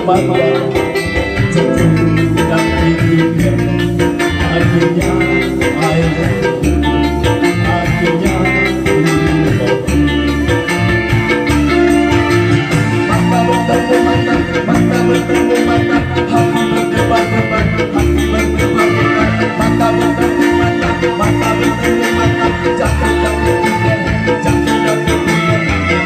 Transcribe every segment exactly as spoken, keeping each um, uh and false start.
memandang jatuh dan tinggikan. Akhirnya air akhirnya mata bertemu mata, mata bertemu mata, hati berdebar-debar, hati berdebar-debar, mata bertemu mata, mata bertemu mata, jatuh dan tinggikan, jatuh dan tinggikan.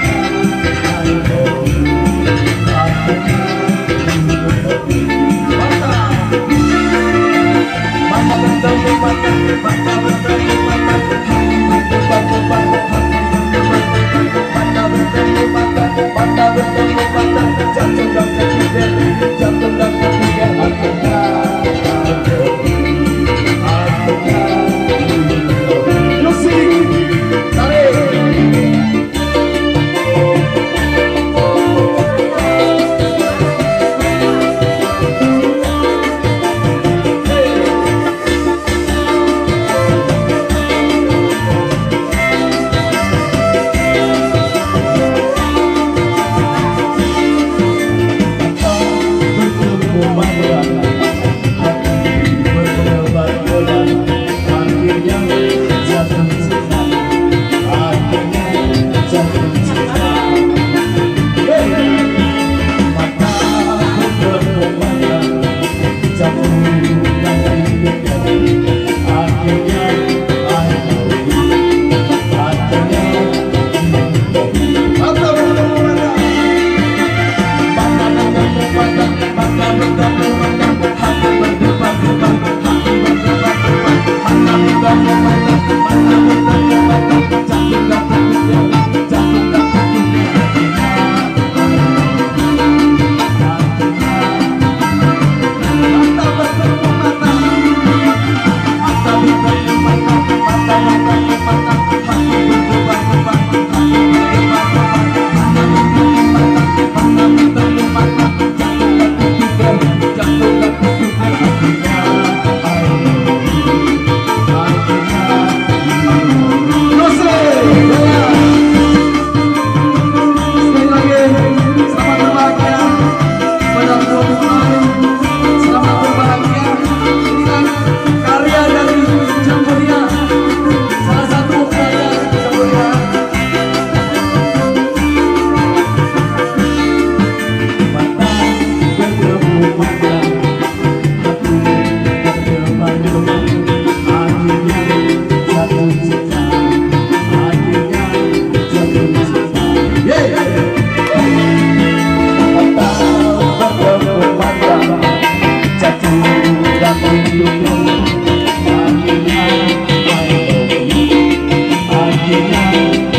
Mata bertemu mata, mata bertemu mata, hati berdebar-debar, hati berdebar-debar, mata bertemu mata, mata bertemu mata, jatuh dan tertidur, jatuh dan tertidur, akhirnya, akhirnya, musik, tarik. Akhirnya